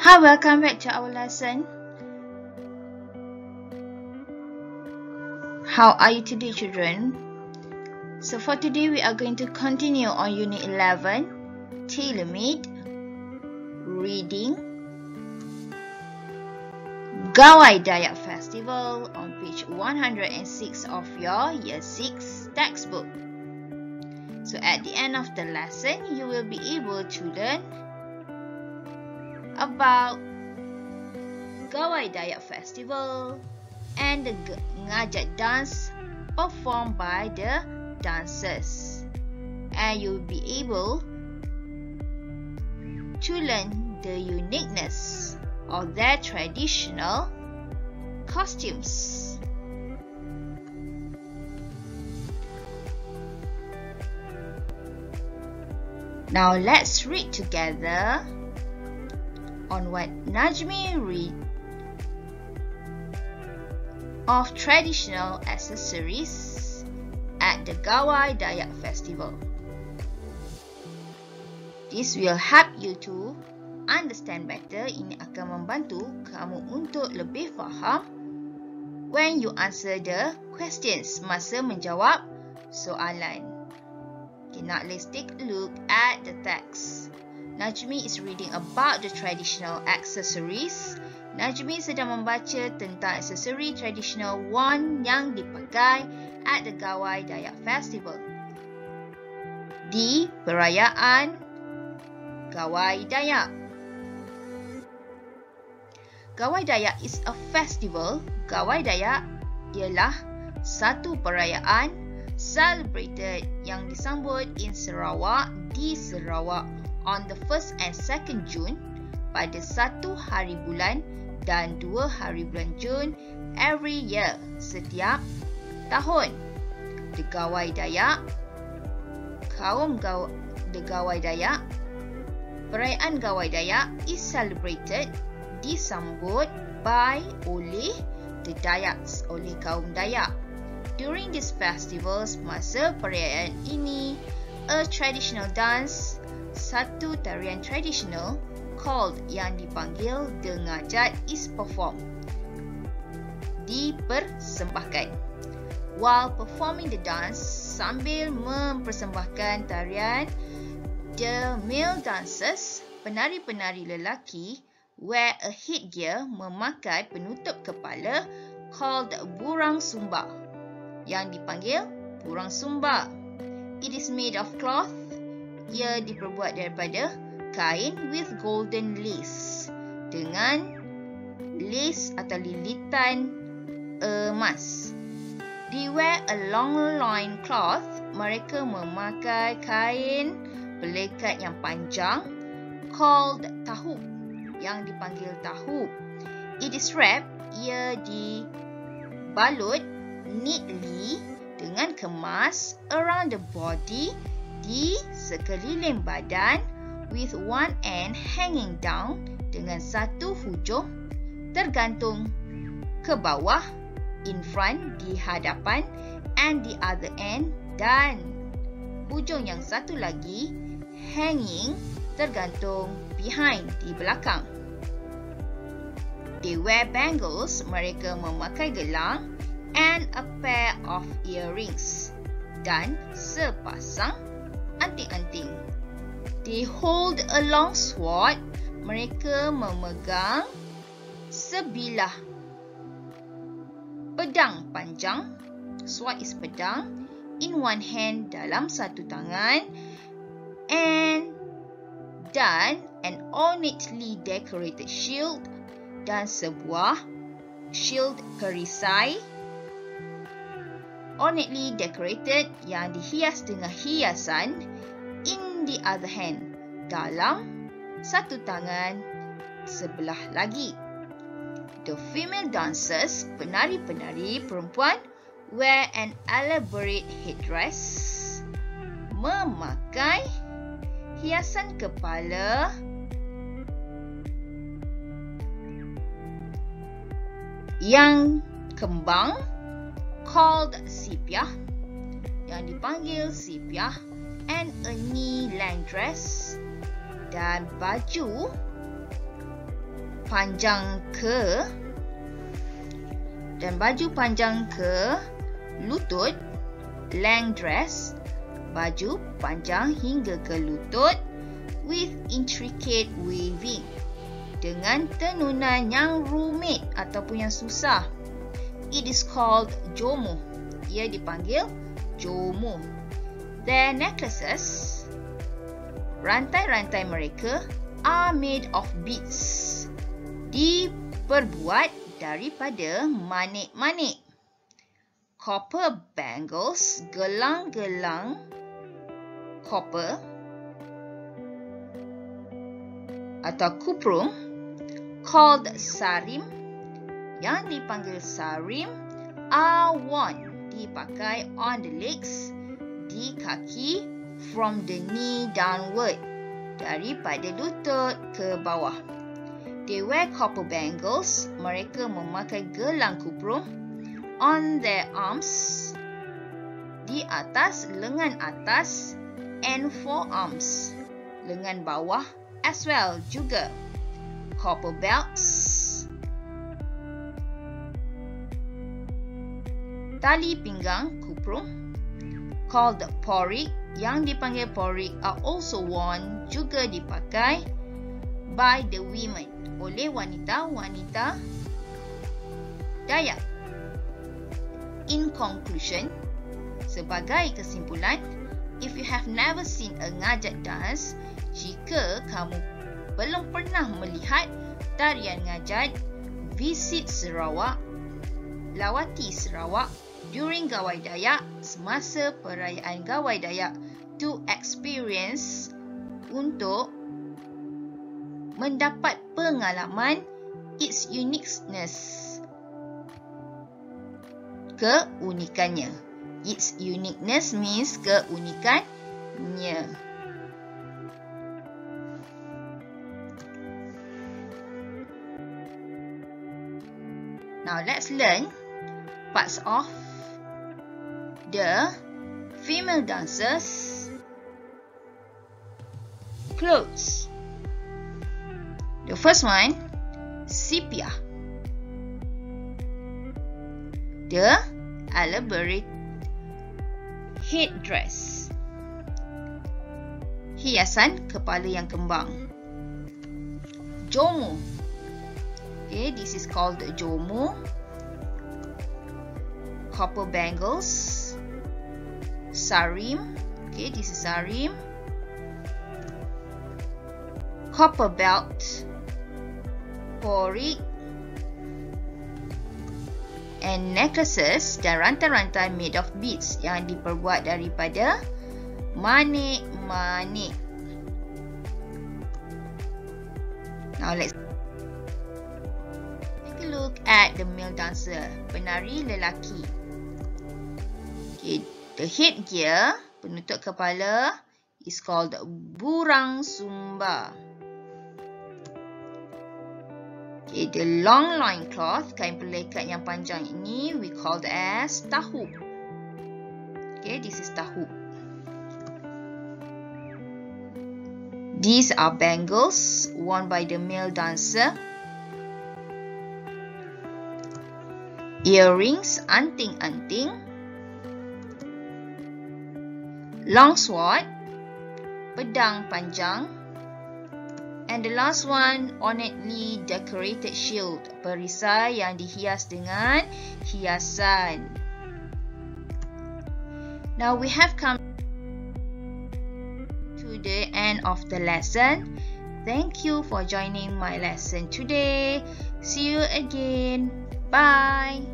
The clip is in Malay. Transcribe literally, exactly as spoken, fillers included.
Hi, welcome back to our lesson. How are you today, children? So for today, we are going to continue on Unit eleven, Tailor-Made, Reading, Gawai Dayak Festival on page one hundred six of your Year six textbook. So at the end of the lesson, you will be able to learn about Gawai Dayak Festival and the ngajak dance performed by the dancers, and you will be able to learn the uniqueness of their traditional costumes. Now let's read together on what Najmi read of traditional accessories at the Gawai Dayak Festival. This will help you to understand better. Ini akan membantu kamu untuk lebih faham when you answer the questions, masa menjawab soalan. Okay, now let's take a look at the text. Najmi is reading about the traditional accessories. Najmi sedang membaca tentang aksesori traditional wand yang dipakai at the Gawai Dayak Festival. Di perayaan Gawai Dayak. Gawai Dayak is a festival. Gawai Dayak ialah satu perayaan celebrated yang disambut in Sarawak, di Sarawak on the first and second June, pada satu hari bulan dan dua hari bulan Jun every year, setiap tahun. The Gawai Dayak, kaum Gaw The Gawai Dayak, perayaan Gawai Dayak is celebrated, disambut by oleh the Dayaks, oleh kaum Dayak. During these festivals, masa perayaan ini, a traditional dance, satu tarian tradisional called yang dipanggil dengajat is performed, dipersembahkan. While performing the dance, sambil mempersembahkan tarian, the male dancers, penari-penari lelaki, wear a headgear, memakai penutup kepala called burang sumba, yang dipanggil burang sumba. It is made of cloth. Ia diperbuat daripada kain with golden lace, dengan lace atau lilitan emas. They wear a long loin cloth. Mereka memakai kain pelekat yang panjang called tahub, yang dipanggil tahub. It is wrapped. Ia dibalut neatly, dengan kemas, around the body, di sekeliling badan, with one end hanging down, dengan satu hujung tergantung ke bawah, in front, di hadapan, and the other end, dan hujung yang satu lagi, hanging, tergantung, behind, di belakang. They wear bangles. Mereka memakai gelang, and a pair of earrings, dan sepasang anting-anting. They hold a long sword. Mereka memegang sebilah pedang panjang. Sword is pedang. In one hand, dalam satu tangan, and dan an ornately decorated shield, dan sebuah shield perisai ornately decorated, yang dihias dengan hiasan, in the other hand, dalam satu tangan sebelah lagi. The female dancers, penari-penari perempuan, wear an elaborate headdress, memakai hiasan kepala yang kembang called sipiah, yang dipanggil sipiah, and a knee-length dress, dan baju panjang ke dan baju panjang ke lutut, length dress, baju panjang hingga ke lutut with intricate weaving, dengan tenunan yang rumit ataupun yang susah. It is called jomo. Ia dipanggil jomo. Their necklaces, rantai-rantai mereka, are made of beads. Diperbuat daripada manik-manik. Copper bangles, gelang-gelang copper atau kuprum, called sarim, yang dipanggil sarim, are worn, dipakai on the legs, di kaki, from the knee downward, daripada lutut ke bawah. They wear copper bangles, mereka memakai gelang kuprum, on their arms, di atas lengan atas, and forearms, lengan bawah as well juga. Copper belts, tali pinggang kuprum, called porik, yang dipanggil porik, are also worn, juga dipakai by the women, oleh wanita-wanita Dayak. In conclusion, sebagai kesimpulan, if you have never seen a ngajat dance, jika kamu belum pernah melihat tarian ngajat, visit Sarawak, lawati Sarawak during Gawai Dayak, semasa perayaan Gawai Dayak, to experience, untuk mendapat pengalaman its uniqueness, keunikannya. Its uniqueness means keunikannya. Now let's learn parts of the female dancers' clothes. The first one, sepia. The elaborate headdress, hiasan kepala yang kembang. Jomo. Okay, this is called jomo. Copper bangles. Sarim. Okay, this is sarim. Copper belt. Porik. And necklaces dan rantai-rantai made of beads yang diperbuat daripada manik-manik. Now let's take a look at the male dancer, penari lelaki. Okay, the headgear, penutup kepala, is called burang sumba. Okay, the long loincloth, kain pelekat yang panjang ini, we call as tahu. Okay, this is tahu. These are bangles worn by the male dancer. Earrings, anting-anting. Long sword, pedang panjang. And the last one, ornately decorated shield, perisai yang dihias dengan hiasan. Now we have come to the end of the lesson. Thank you for joining my lesson today. See you again. Bye.